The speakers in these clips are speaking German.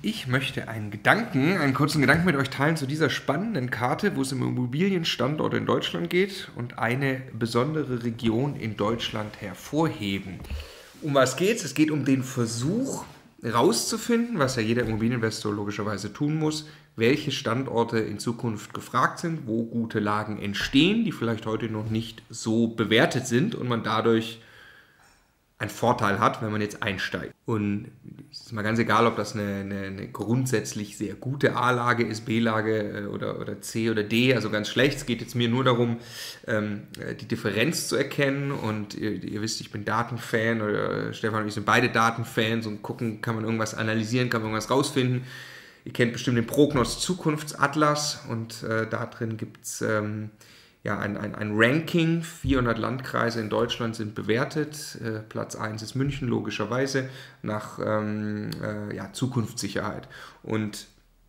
Ich möchte einen kurzen Gedanken mit euch teilen zu dieser spannenden Karte, wo es um Immobilienstandorte in Deutschland geht und eine besondere Region in Deutschland hervorheben. Um was geht es? Es geht um den Versuch herauszufinden, was ja jeder Immobilieninvestor logischerweise tun muss, welche Standorte in Zukunft gefragt sind, wo gute Lagen entstehen, die vielleicht heute noch nicht so bewertet sind und man dadurch einen Vorteil hat, wenn man jetzt einsteigt. Und es ist mal ganz egal, ob das eine grundsätzlich sehr gute A-Lage ist, B-Lage oder C oder D, also ganz schlecht. Es geht jetzt mir nur darum, die Differenz zu erkennen. Und ihr wisst, ich bin Datenfan, oder Stefan und ich sind beide Datenfans, und gucken, kann man irgendwas analysieren, kann man irgendwas rausfinden. Ihr kennt bestimmt den Prognos Zukunftsatlas, und da drin gibt es ein Ranking. 400 Landkreise in Deutschland sind bewertet. Platz 1 ist München, logischerweise, nach Zukunftssicherheit. Und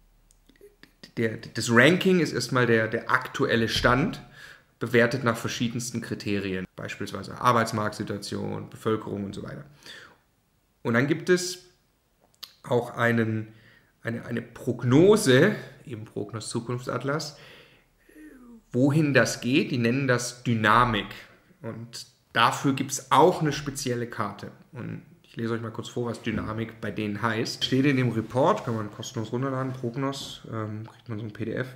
das Ranking ist erstmal der aktuelle Stand, bewertet nach verschiedensten Kriterien, beispielsweise Arbeitsmarktsituation, Bevölkerung und so weiter. Und dann gibt es auch eine Prognose, eben Prognos Zukunftsatlas, wohin das geht. Die nennen das Dynamik. Und dafür gibt es auch eine spezielle Karte. Und ich lese euch mal kurz vor, was Dynamik bei denen heißt. Steht in dem Report, kann man kostenlos runterladen, Prognos, kriegt man so ein PDF.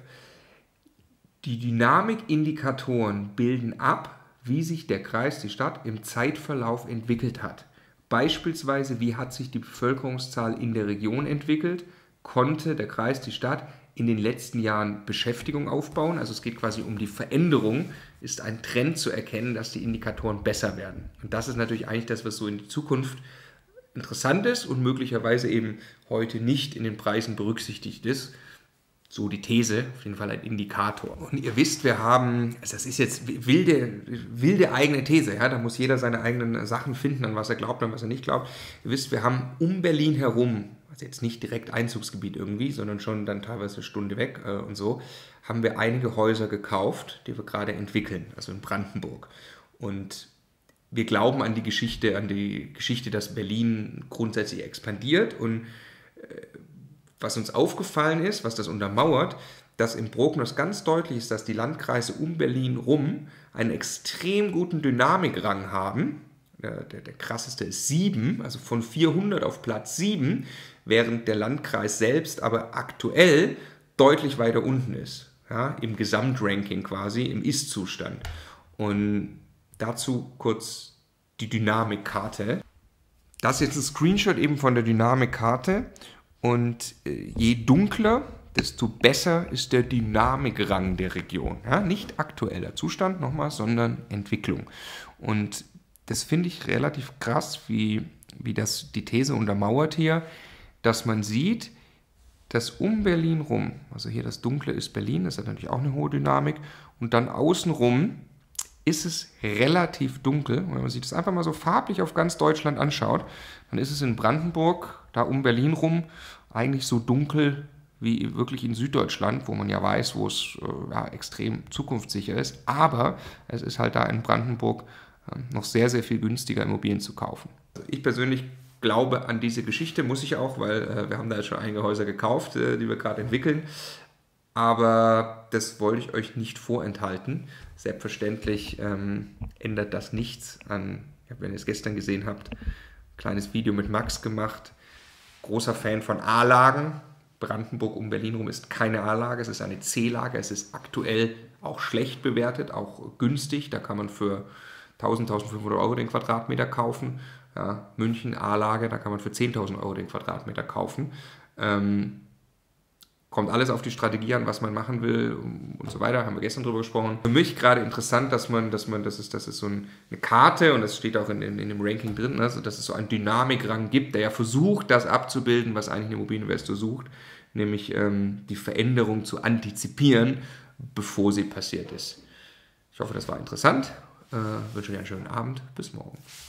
Die Dynamikindikatoren bilden ab, wie sich der Kreis, die Stadt, im Zeitverlauf entwickelt hat. Beispielsweise, wie hat sich die Bevölkerungszahl in der Region entwickelt? Konnte der Kreis, die Stadt, in den letzten Jahren Beschäftigung aufbauen? Also es geht quasi um die Veränderung. Ist ein Trend zu erkennen, dass die Indikatoren besser werden. Und das ist natürlich eigentlich das, was so in die Zukunft interessant ist und möglicherweise eben heute nicht in den Preisen berücksichtigt ist. So die These, auf jeden Fall ein Indikator. Und ihr wisst, wir haben, also das ist jetzt wilde eigene These, ja, da muss jeder seine eigenen Sachen finden, an was er glaubt, an was er nicht glaubt. Ihr wisst, wir haben um Berlin herum, also jetzt nicht direkt Einzugsgebiet irgendwie, sondern schon dann teilweise eine Stunde weg und so, haben wir einige Häuser gekauft, die wir gerade entwickeln, also in Brandenburg. Und wir glauben an die Geschichte, dass Berlin grundsätzlich expandiert, und was uns aufgefallen ist, was das untermauert, dass im Prognos ganz deutlich ist, dass die Landkreise um Berlin rum einen extrem guten Dynamikrang haben. Der krasseste ist 7, also von 400 auf Platz 7, während der Landkreis selbst aber aktuell deutlich weiter unten ist, ja, im Gesamtranking quasi, im Ist-Zustand. Und dazu kurz die Dynamikkarte. Das ist jetzt ein Screenshot eben von der Dynamikkarte. Und je dunkler, desto besser ist der Dynamikrang der Region. Ja, nicht aktueller Zustand nochmal, sondern Entwicklung. Und das finde ich relativ krass, wie das die These untermauert hier, dass man sieht, dass um Berlin rum, also hier das Dunkle ist Berlin, das hat natürlich auch eine hohe Dynamik, und dann außenrum ist es relativ dunkel. Und wenn man sich das einfach mal so farblich auf ganz Deutschland anschaut, dann ist es in Brandenburg, da um Berlin rum, eigentlich so dunkel wie wirklich in Süddeutschland, wo man ja weiß, wo es extrem zukunftssicher ist. Aber es ist halt da in Brandenburg noch sehr, sehr viel günstiger, Immobilien zu kaufen. Also ich persönlich glaube an diese Geschichte, muss ich auch, weil wir haben da jetzt schon einige Häuser gekauft, die wir gerade entwickeln. Aber das wollte ich euch nicht vorenthalten. Selbstverständlich ändert das nichts an, wenn ihr es gestern gesehen habt, kleines Video mit Max gemacht. Großer Fan von A-Lagen. Brandenburg um Berlin rum ist keine A-Lage, es ist eine C-Lage. Es ist aktuell auch schlecht bewertet, auch günstig. Da kann man für 1.000, 1.500 Euro den Quadratmeter kaufen. Ja, München A-Lage, da kann man für 10.000 Euro den Quadratmeter kaufen. Kommt alles auf die Strategie an, was man machen will und so weiter, haben wir gestern drüber gesprochen. Für mich gerade interessant, das ist so eine Karte, und das steht auch in dem Ranking drin, also dass es so einen Dynamikrang gibt, der ja versucht, das abzubilden, was eigentlich ein Immobilieninvestor sucht, nämlich die Veränderung zu antizipieren, bevor sie passiert ist. Ich hoffe, das war interessant. Wünsche euch einen schönen Abend. Bis morgen.